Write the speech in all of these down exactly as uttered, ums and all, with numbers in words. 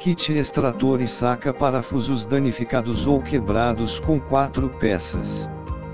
Kit extrator e saca parafusos danificados ou quebrados com quatro peças.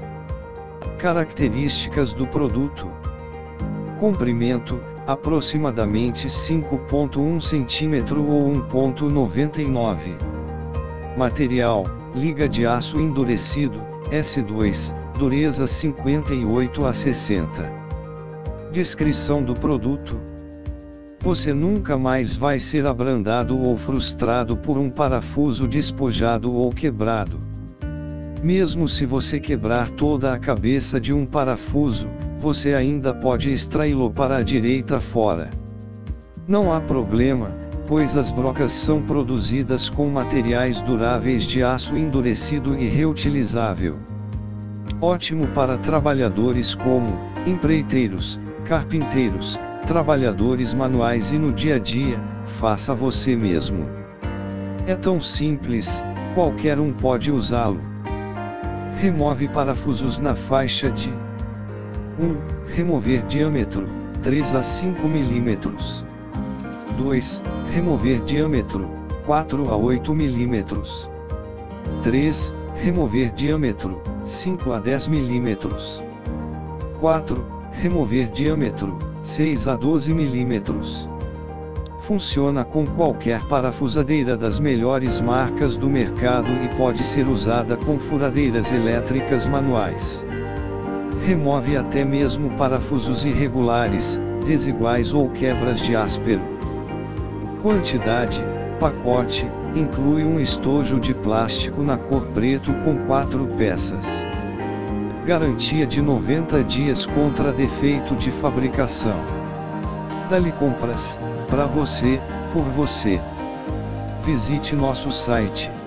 Características do produto: comprimento, aproximadamente cinco vírgula um centímetros ou um vírgula noventa e nove. Material: liga de aço endurecido, S dois, dureza cinquenta e oito a sessenta. Descrição do produto: você nunca mais vai ser abrandado ou frustrado por um parafuso despojado ou quebrado. Mesmo se você quebrar toda a cabeça de um parafuso, você ainda pode extraí-lo para a direita fora. Não há problema, pois as brocas são produzidas com materiais duráveis de aço endurecido e reutilizável. Ótimo para trabalhadores como empreiteiros, carpinteiros, trabalhadores manuais e no dia a dia, faça você mesmo. É tão simples, qualquer um pode usá-lo. Remove parafusos na faixa de um. Remover diâmetro, três a cinco milímetros. dois. Remover diâmetro, quatro a oito milímetros. três. Remover diâmetro, cinco a dez milímetros. quatro. Remover diâmetro, seis a doze milímetros. Funciona com qualquer parafusadeira das melhores marcas do mercado e pode ser usada com furadeiras elétricas manuais. Remove até mesmo parafusos irregulares, desiguais ou quebras de áspero. Quantidade: pacote, inclui um estojo de plástico na cor preto com quatro peças. Garantia de noventa dias contra defeito de fabricação. Dali Compras, para você, por você. Visite nosso site